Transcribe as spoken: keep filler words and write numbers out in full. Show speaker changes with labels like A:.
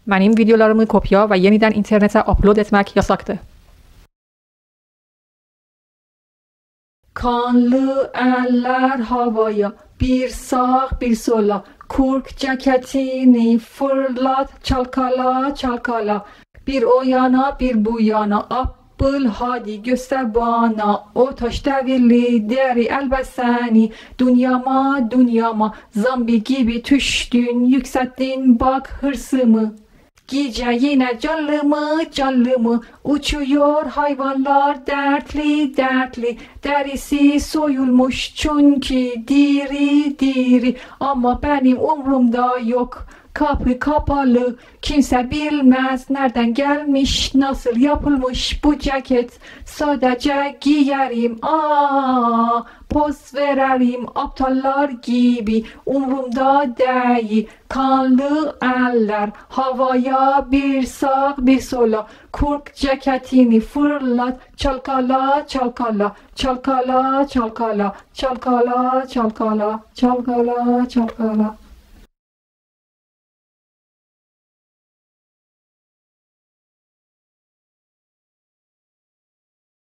A: Benim videolarımı kopya ve yeniden internete upload etmek yasaktı. Kanlı eller havaya, bir sağ bir sola, kurk ceketini fırlat, çalkala çalkala, bir o yana bir bu yana, Abıl hadi göster bana, o taş devirli deri elbiseni, dünyama dünyama, zambi gibi düştün, yükselttin bak hırsımı. Gece yine canlı mı canlı mı uçuyor hayvanlar dertli dertli, derisi soyulmuş çünkü diri diri, ama benim umrumda yok, kapı kapalı, kimse bilmez nereden gelmiş, nasıl yapılmış bu ceket, sadece giyerim, aa poz verelim aptallar gibi, umrumda değil. Kanlı eller havaya, bir sağ bir sola, kurk ceketini fırlat, çalkala çalkala, çalkala çalkala, çalkala çalkala, çalkala çalkala.